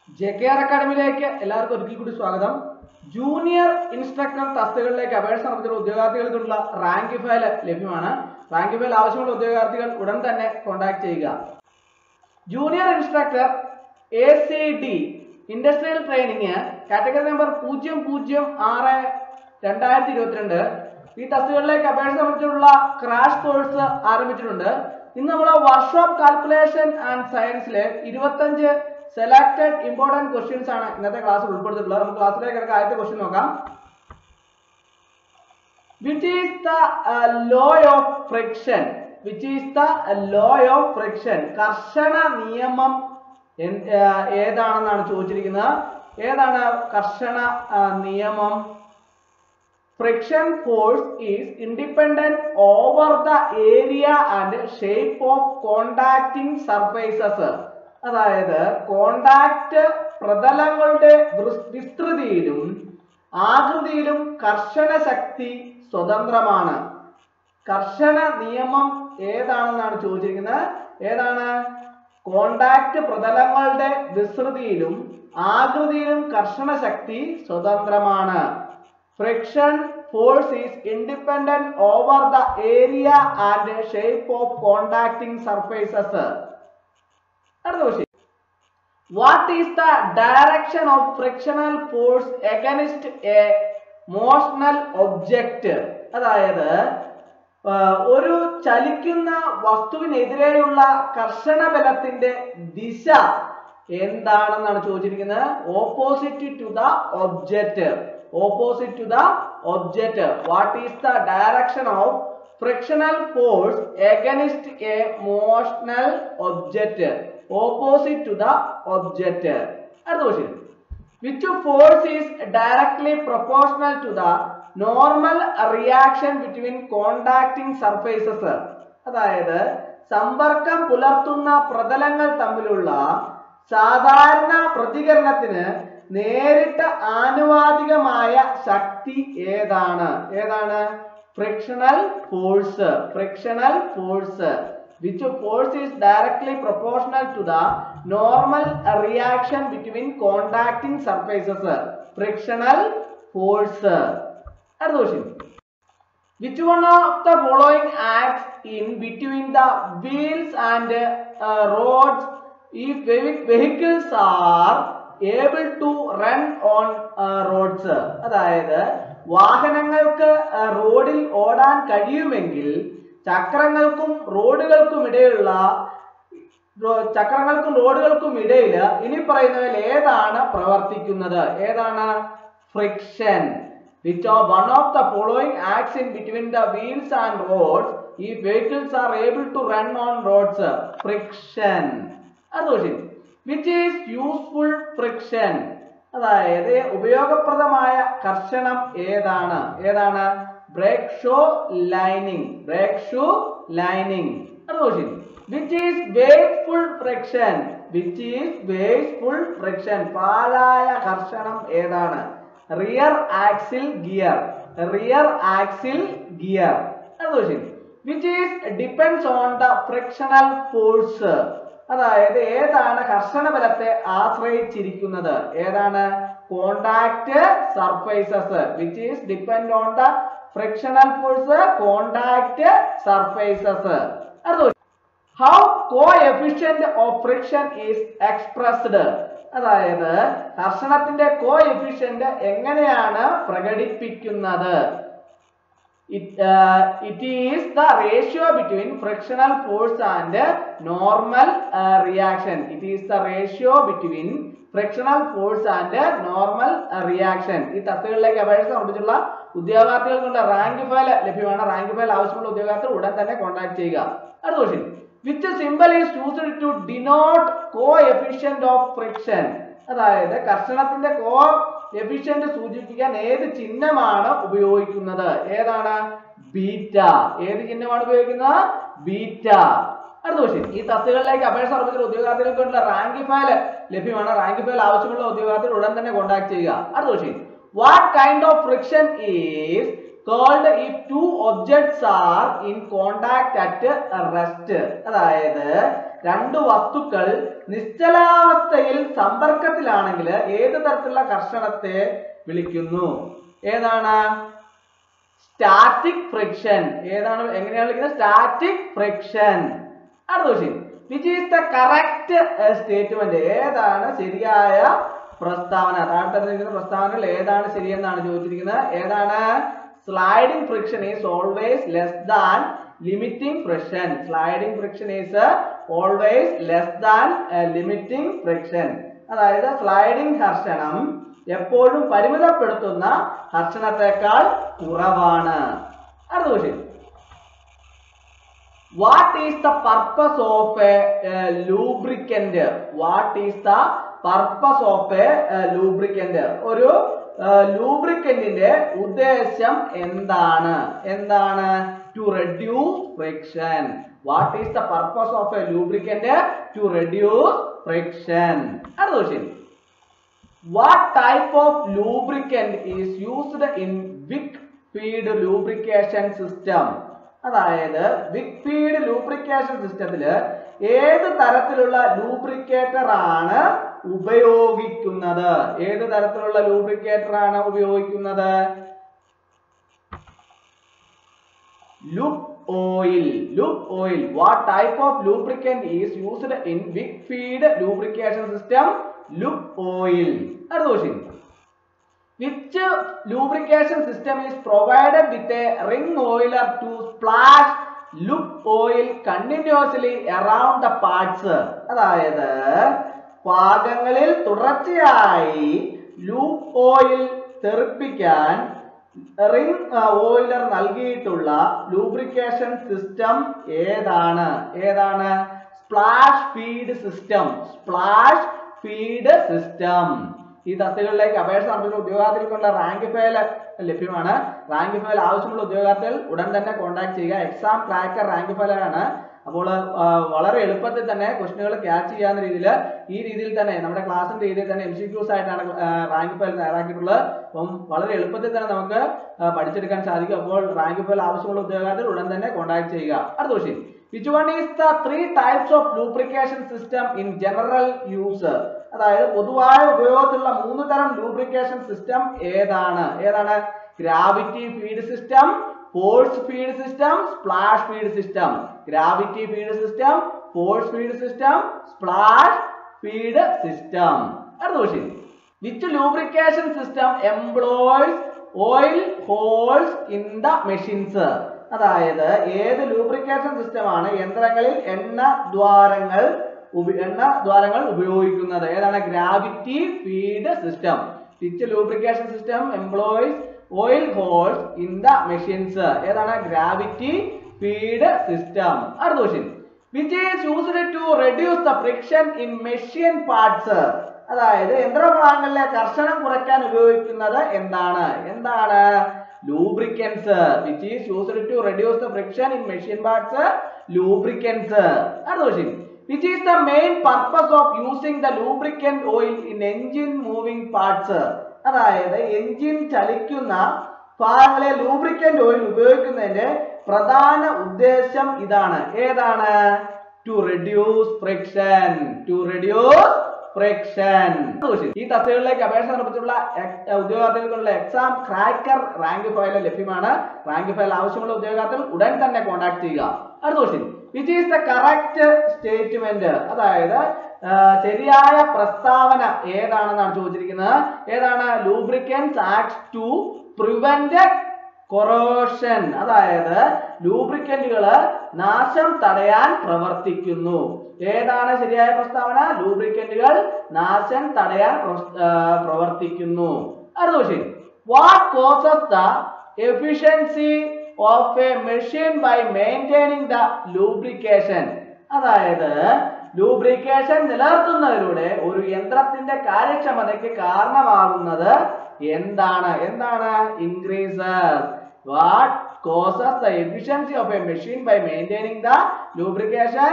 JKR അക്കാഡമിയിലേക്ക് എല്ലാവർക്കും ഒരിക്കൽ കൂടി സ്വാഗതം. ജൂനിയർ ഇൻസ്ട്രക്ടർ തസ്തികകളിലേക്ക് അപേക്ഷ സമർപ്പിച്ച ഉദ്യോഗാർത്ഥികൾക്കുള്ള റാങ്ക് ഫയൽ ലഭ്യമാണ്. റാങ്ക് ഫയൽ ആവശ്യമുള്ള ഉദ്യോഗാർത്ഥികൾ ഉടൻ തന്നെ കോൺടാക്ട് ചെയ്യുക. Junior instructor ACD industrial training category number 006/2022 ഈ തസ്തികകളിലേക്ക് അപേക്ഷ സമർപ്പിച്ചിട്ടുള്ള ക്രാഷ് കോഴ്സ് ആരംഭിച്ചിട്ടുണ്ട്. ഇന്ന് നമ്മൾ വർക്ക്ഷോപ്പ് കാൽക്കുലേഷൻ ആൻഡ് സയൻസിലെ 25 സെലക്ടഡ് ഇമ്പോർട്ടന്റ് ക്വസ്റ്റ്യൻസ് ആണ് ഇന്നത്തെ ക്ലാസ്സിൽ ഉൾപ്പെടുത്തിയിട്ടുള്ളത്. നമുക്ക് ക്ലാസ്സിലേക്ക് കിടക്കാം. ആദ്യത്തെ ക്വസ്റ്റ്യൻ നോക്കാം. Which is the law of friction? Which is the law of friction? കർഷണ നിയമം ഏതാണെന്നാണ് ചോദിച്ചിരിക്കുന്നത്. ഏതാണ് കർഷണ നിയമം? Friction force is independent over the area and shape of contacting surfaces. അതായത് കോണ്ടാക്ട് പ്രതലങ്ങളുടെ വിസ്തൃതിയിലും ആകൃതിയിലും കർഷണ ശക്തി സ്വതന്ത്രമാണ്. കർഷണ നിയമം ഏതാണെന്നാണ് ചോദിച്ചിരിക്കുന്നത്. ഏതാണ്? കോണ്ടാക്ട് പ്രതലങ്ങളുടെ വിസ്തൃതിയിലും ആകൃതിയിലും കർഷണ ശക്തി സ്വതന്ത്രമാണ്. Friction force is independent over the area and shape of contacting surfaces. What is the direction of frictional force against a motional object? അതായത് ഒരു ചലിക്കുന്ന വസ്തുവിനെതിരെയുള്ള കർഷണ ബലത്തിന്റെ ദിശ എന്താണെന്നാണ് ചോദിച്ചിരിക്കുന്നത്. Opposite to the object. Opposite to the object. What is the direction of frictional force against a motional object? Opposite to the object. അടുത്ത question. Which force is directly proportional to the normal reaction between contacting surfaces? അതായത് സമ്പർക്കം പുലർത്തുന്ന പ്രതലങ്ങൾ തമ്മിലുള്ള സാധാരണ പ്രതികരണത്തിന് നേരിട്ട് ആനുപാതികമായ ശക്തി ഏതാണ്? ഏതാണ്? Frictional force. Frictional force. Which force is directly proportional to the normal reaction between contacting surfaces? Frictional force. അടുത്ത question. Which one of the following acts in between the wheels and roads if vehicles are able to run on roads? അതായത് വാഹനങ്ങൾക്ക് റോഡിൽ ഓടാൻ കഴിയുമെങ്കിൽ ചക്രങ്ങൾക്കും റോഡുകൾക്കും ഇടയിൽ ഇനി പറയുന്നതിൽ ഏതാണ് പ്രവർത്തിക്കുന്നത്? ഏതാണ്? Friction. Which of one of the following acts in between the wheels and roads if vehicles are able to run on roads? Friction. അതുപോലെ which is useful friction? അതായത് ഉപയോഗപ്രദമായ കർഷണം ഏതാണ്? ഏതാണ്? Brake shoe lining. Brake shoe lining. അതുപോലെ which is wasteful friction? which is wasteful friction? പാഴായ കർഷണം ഏതാണ്? Rear axle gear. Rear axle gear. അതുപോലെ which is depends on the frictional force? അതായത് ഏതാണ് കർഷണ ബലത്തെ ആശ്രയിച്ചിരിക്കുന്നത്? ഏതാണ്? Contact surfaces. Which is depend on the frictional force. Contact surfaces. How coefficient of friction is expressed? അതായത് കർഷണത്തിന്റെ കോഎഫിഷ്യന്റ് എങ്ങനെയാണ് പ്രകടിപ്പിക്കുന്നത്? It is the ratio between frictional force and normal reaction. It is the ratio between frictional force and normal reaction. ഈ തസ്തികകളിലേക്ക് അപേക്ഷ സമർപ്പിച്ചുള്ള ഉദ്യോഗാർത്ഥികൾക്കുള്ള rank file ലഭ്യമാണ്. റാങ്ക് ഫയൽ ആവശ്യമുള്ള ഉദ്യോഗാർത്ഥികൾ ഉടൻ തന്നെ കോൺടാക്ട് ചെയ്യുക. അടുത്ത question. Which symbol is used to denote coefficient of friction? അതായത് കർഷണത്തിന്റെ കോഎഫിഷ്യന്റ് സൂചിപ്പിക്കാൻ ഏത് ചിഹ്നമാണ് ഉപയോഗിക്കുന്നത്? ഏതാണ്? ബീറ്റ. ഏത് ചിഹ്നമാണ് ഉപയോഗിക്കുന്നത്? ബീറ്റ. അടുത്ത ക്വസ്റ്റ്യൻ. ഈ തസ്തികകളിലേക്ക് അപേക്ഷ സമർപ്പിച്ച ഉദ്യോഗാർത്ഥികൾക്കുള്ള റാങ്ക് ഫയൽ ലഭ്യമാണ്. റാങ്ക് ഫയൽ ആവശ്യമുള്ള ഉദ്യോഗാർത്ഥികൾ ഉടൻ തന്നെ കോൺടാക്ട് ചെയ്യുക. അടുത്ത question. What kind of friction is called if two objects are in contact at rest? അതായത് രണ്ട് വസ്തുക്കൾ നിശ്ചലാവസ്ഥയിൽ സമ്പർക്കത്തിലാണെങ്കിൽ ഏത് തരത്തിലുള്ള ഘർഷണത്തെ വിളിക്കുന്നു? ഏതാണ്? Static friction. ഏതാണ്? എങ്ങനെയാണ് വിളിക്കുന്നത്? Static friction. അടുത്ത question, which is the correct statement? ഏതാണ് ശരിയായ പ്രസ്താവന? താഴെ തന്നിരിക്കുന്ന പ്രസ്താവനകൾ ഏതാണ് ശരിയെന്നാണ് ചോദിച്ചിരിക്കുന്നത്. ഏതാണ്? Sliding friction is always less than limiting friction. Sliding friction is always less than limiting friction. അതായത് സ്ലൈഡിംഗ് ഘർഷണം എപ്പോഴും പരിമിതപ്പെടുത്തുന്ന ഘർഷണത്തെക്കാൾ കുറവാണ്. അടുത്ത question, what is the purpose of a lubricant? What is the purpose of a lubricant? ഒരു ലൂബ്രിക്കന്റിന്റെ ഉദ്ദേശം എന്താണ്? എന്താണ്? to reduce friction. What is the purpose of a lubricant? to reduce friction. അടുത്ത question, what type of lubricant is used in wick feed lubrication system? അതായത് വിക് feed lubrication സിസ്റ്റത്തില് ഏത് തരത്തിലുള്ള lubricator ആണ് ഉപയോഗിക്കുന്നത്? ഏത് തരത്തിലുള്ള ലൂബ്രിക്കേറ്റർ ആണ് ഉപയോഗിക്കുന്നത്? Lube oil. Lube oil. What type of lubricant is used in wick feed lubrication system? Lube oil. അടുത്ത question, which lubrication system is provided with a ring oiler to splash lube oil continuously around the parts? അതായത് ഭാഗങ്ങളിൽ തുടർച്ചയായി lube oil തെറിപ്പിക്കാൻ ring oiler നൽകിയിട്ടുള്ള lubrication system ഏതാണ്? ഏതാണ്? Splash feed system. Splash feed system. ഈ തസ്തികകളിലേക്ക് അപേക്ഷ സമർപ്പിക്കുന്ന ഉദ്യോഗാർത്ഥികൾക്കുള്ള റാങ്ക് ഫയൽ ലഭ്യമാണ്. റാങ്ക് ഫയൽ ആവശ്യമുള്ള ഉദ്യോഗാർത്ഥികൾ ഉടൻ തന്നെ കോൺടാക്ട് ചെയ്യുക. എക്സാം ക്രാക്കർ റാങ്ക് ഫയലാണ്. അപ്പോൾ വളരെ എളുപ്പത്തിൽ തന്നെ ക്വസ്റ്റ്യനുകൾ ക്യാച്ച് ചെയ്യാവുന്ന രീതിയിൽ ഈ രീതിയിൽ തന്നെ നമ്മുടെ ക്ലാസ്സിന്റെ രീതിയിൽ തന്നെ MCQs ആയിട്ടാണ് റാങ്ക് ഫയൽ തയ്യാറാക്കിയിട്ടുള്ളത്. അപ്പം വളരെ എളുപ്പത്തിൽ തന്നെ നമുക്ക് പഠിച്ചെടുക്കാൻ സാധിക്കും. അപ്പോൾ റാങ്ക് ഫയൽ ആവശ്യമുള്ള ഉദ്യോഗാർത്ഥികൾ ഉടൻ തന്നെ കോൺടാക്ട് ചെയ്യുക. അടുത്ത question, which one is the 3 types of lubrication system in general use? അതായത് പൊതുവായ ഉപയോഗത്തിലുള്ള 3 തരം ലൂബ്രിക്കേഷൻ സിസ്റ്റം ഏതാണ്? ഏതാണ്? Gravity feed system, force feed system, splash feed system. Gravity feed system, force feed system, splash feed system. അടുത്ത question, which lubrication system employs oil holes in the machines? അതായത് ഏത് lubrication സിസ്റ്റമാണ് യന്ത്രങ്ങളിൽ എണ്ണ ദ്വാരങ്ങൾ ഉപയോഗിക്കുന്നത്? ഏതാണ്? Gravity feed system. Which lubrication system employs oil holes in the machines? ഏതാണ്? Gravity feed system. അടുത്ത question, which is used to reduce the friction in machine parts? അതായത് യന്ത്രഭാഗങ്ങളിലെ കർഷണം കുറയ്ക്കാൻ ഉപയോഗിക്കുന്നത് എന്താണ്? എന്താണ്? lubricants. Which is used to reduce the friction in machine parts? Lubricants. Other question, which is the main purpose of using the lubricant oil in engine moving parts? അതായത് engine ചലിക്കുന്ന ഭാഗങ്ങളെ lubricant oil ഉപയോഗിക്കുന്നതിന്റെ പ്രധാന ഉദ്ദേശം ഇതാണ്. ഏതാണ്? to reduce friction. To reduce friction. ഈ തസ്തികകളിലേക്ക് അപേക്ഷ സമർപ്പിച്ചിട്ടുള്ള ഉദ്യോഗാർത്ഥികൾക്കുള്ള എക്സാം ക്രാക്കർ റാങ്ക് ഫയൽ ലഭ്യമാണ്. റാങ്ക് ഫയൽ ആവശ്യമുള്ള ഉദ്യോഗാർത്ഥികൾ ഉടൻ തന്നെ കോൺടാക്ട് ചെയ്യുക. അടുത്ത question, which is the correct statement? അതായത് ശരിയായ പ്രസ്താവന ഏതാണെന്നാണ് ചോദിച്ചിരിക്കുന്നത്. ഏതാണ്? Lubricants act to prevent corrosion. അതായത് ലൂബ്രിക്കന്റുകൾ നാശം തടയാൻ പ്രവർത്തിക്കുന്നു. ഏതാണ് ശരിയായ പ്രസ്താവന? ലൂബ്രിക്കന്റുകൾ നാശം തടയാൻ പ്രവർത്തിക്കുന്നു. അടുത്ത question, what causes the efficiency of a machine by maintaining the lubrication? അതായത് ലൂബ്രിക്കേഷൻ നിലനിർത്തുന്നതിലൂടെ ഒരു യന്ത്രത്തിന്റെ കാര്യക്ഷമതയ്ക്ക് കാരണമാകുന്നത് എന്താണ്? എന്താണ്? Increases. What causes the efficiency of a machine by maintaining the lubrication?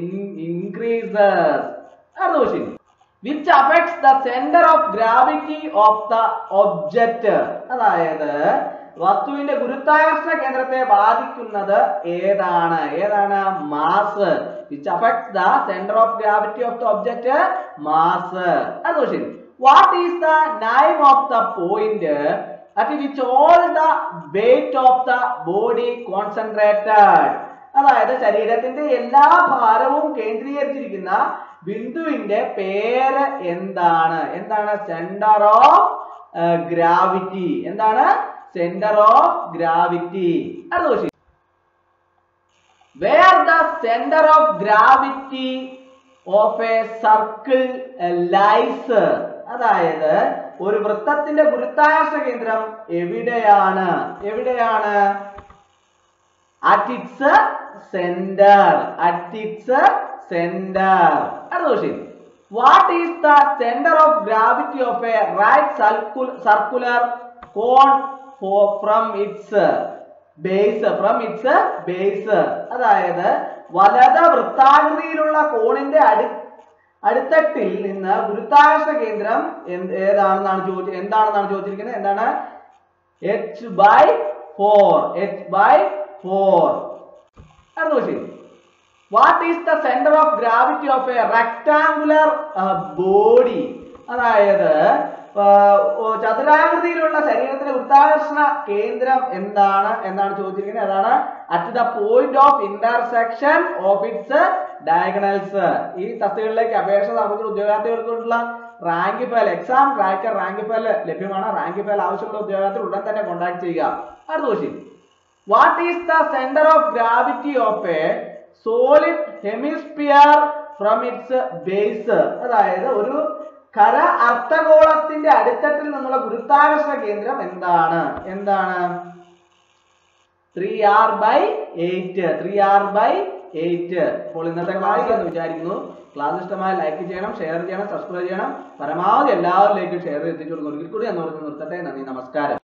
Increases. Other question, which affects the center of gravity of the object? അതായത് വസ്തുവിന്റെ ഗുരുത്വാകർഷണ കേന്ദ്രത്തെ ബാധിക്കുന്നത് ഏതാണ്? ഏതാണ്? Mass. which affects the center of gravity of the object mass. That's the question. What is the name of the point at which all the weight of the body concentrated? അതായത് ശരീരത്തിന്റെ എല്ലാ ഭാരവും കേന്ദ്രീകരിച്ചിരിക്കുന്ന ബിന്ദുവിന്റെ പേര് എന്താണ്? എന്താണ്? Centre of gravity. എന്താണ്? Centre of gravity. അടുത്ത question. Where the center of gravity of a circle lies? അതായത് ഒരു വൃത്തത്തിന്റെ ഗുരുത്വാകർഷണ കേന്ദ്രം എവിടെയാണ്? എവിടെയാണ്? At its center. At its center. അടുത്ത question. What is the center of gravity of a right circular cone from its base? From its base. അതായത് വലത് വൃത്താകൃതിയിലുള്ള കോണിന്റെ അടിത്തട്ടിൽ നിന്ന് ഗുരുത്വാകർഷണ കേന്ദ്രം എന്താണെന്നാണ് ചോദിച്ചിരിക്കുന്നത്. എന്താണ്? h/4. h/4. അടുത്ത question. What is the center of gravity of a rectangular body? അതായത് ചതുരാകൃതിയിലുള്ള ശരീരത്തിലെ ഗുരുത്വാകർഷണ കേന്ദ്രം എന്താണ് ചോദിച്ചിരിക്കുന്നത്. അതാണ് at the point of intersection of its diagonals. ഈ തസ്തികകളിലേക്ക് അപേക്ഷ സമർപ്പിക്കുന്ന ഉദ്യോഗാർത്ഥികൾക്കുള്ള rank file, exam tracker rank file ലഭ്യമാണ്. റാങ്ക് ഫയൽ ആവശ്യമുള്ള ഉദ്യോഗാർത്ഥികൾ ഉടൻ തന്നെ കോൺടാക്ട് ചെയ്യുക. അടുത്ത question. What is the center of gravity of a solid hemisphere from its base? അതായത് ഒരു ഖര അർദ്ധഗോളത്തിന്റെ അടിത്തട്ടിൽ നിന്നുള്ള ഗുരുത്വാകർഷണ കേന്ദ്രം എന്താണ്? 3r/8. 3r/8. അപ്പോൾ ഇന്നത്തെ ക്ലാസ് എന്ന് വിചാരിക്കുന്നു. ക്ലാസ് ഇഷ്ടമായ ലൈക്ക് ചെയ്യണം, ഷെയർ ചെയ്യണം, സബ്സ്ക്രൈബ് ചെയ്യണം. പരമാവധി എല്ലാവരിലേക്കും ഷെയർ എത്തിച്ചു കൊടുക്കുന്നു. ഒരിക്കൽ കൂടി എന്ന് പറഞ്ഞ് നിർത്തട്ടെ. നന്ദി, നമസ്കാരം.